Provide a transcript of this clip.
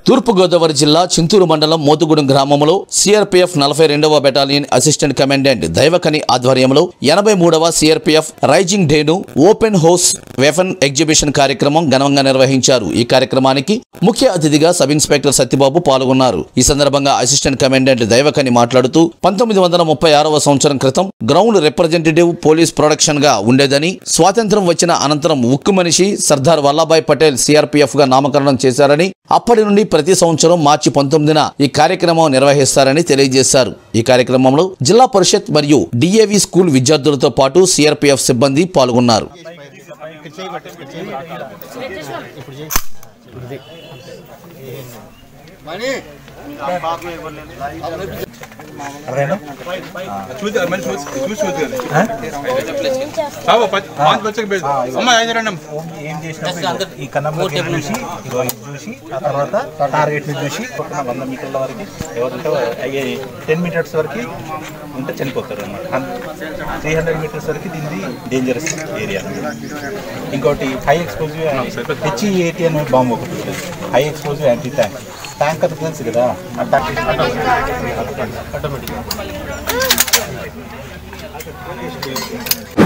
తూర్పు గోదావరి జిల్లా చింతూరు మండలం మోతుగూడెం గ్రామంలో సిఆర్పీఎఫ్ 42వ బెటాలియన్ అసిస్టెంట్ కమాండెంట్ దైవకని ఆధ్వర్యంలో 83వ సిఆర్పీఎఫ్ రైజింగ్ డేను ఓపెన్ హౌస్ వెపన్ ఎగ్జిబిషన్ కార్యక్రమం ఘనంగా నిర్వహించారు। ఈ కార్యక్రమానికి ముఖ్య అతిథిగా సబ్ ఇన్స్పెక్టర్ సత్యబాబు పాల్గొన్నారు। ఈ సందర్భంగా అసిస్టెంట్ కమాండెంట్ దైవకని మాట్లాడుతూ 1936వ సంవత్సరం క్రితం గ్రౌండ్ రిప్రజెంటేటివ్ పోలీస్ ప్రొడక్షన్ గా ఉండేదని, స్వాతంత్ర్యం వచ్చిన అనంతరం ఉక్కు మనిషి సర్దార్ వల్లభాయ్ పటేల్ సిఆర్పీఎఫ్ గా నామకరణం చేశారని, అప్పటి నుండి ప్రతి సంవత్సరం మార్చి 19న ఈ కార్యక్రమం నిర్వహిస్తారని తెలియజేశారు। ఈ కార్యక్రమంలో జిల్లా పరిషత్ మరియు డిఏవి స్కూల్ విద్యార్థులతో పాటు సిఆర్పీఎఫ్ సిబ్బంది పాల్గొన్నారు। ఈ కన్నంలో చూసి చూసి ఆ తర్వాత టార్గెట్ ని చూసి 100 మీటర్ల వరకు ఎవరంటే 10 మీటర్స్ వరకు ఉంటే చనిపోతారు అన్నమాట। 300 మీటర్స్ వరకు దీన్ని డేంజరస్ ఏరియా। ఇంకోటి హై ఎక్స్ప్లోజివ్ HE-80 అనే బాంబు ఒకటి ఉంటుంది, high explosive anti tank tanker తెలుసు కదా, ఆటోమేటిక్